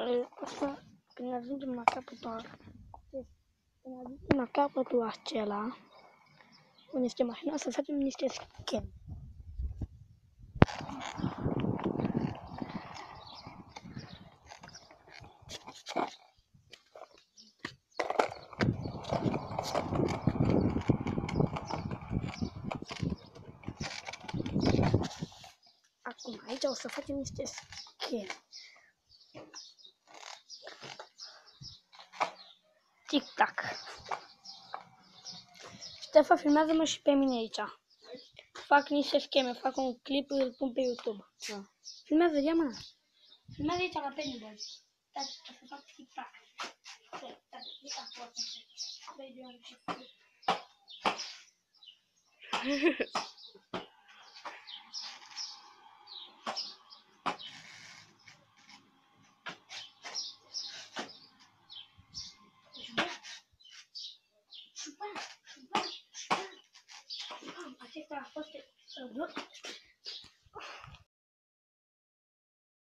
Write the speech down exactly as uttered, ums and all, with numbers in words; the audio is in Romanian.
Asta, când ajungem la capătul când ajungem la capătul acela, unde este mașina, să facem niște scheme. Acum, aici o să facem niște scheme. Tic-tac. Ștefan, filmează-mă și pe mine aici. Fac niște scheme, fac un clip, îl pun pe YouTube. Da. Filmează, ia mâna. Filmează aici la Pennyboy. Stai, o să fac tic-tac. Stai, stai, tic-tac, o să fac. Doi, doi, și acesta a fost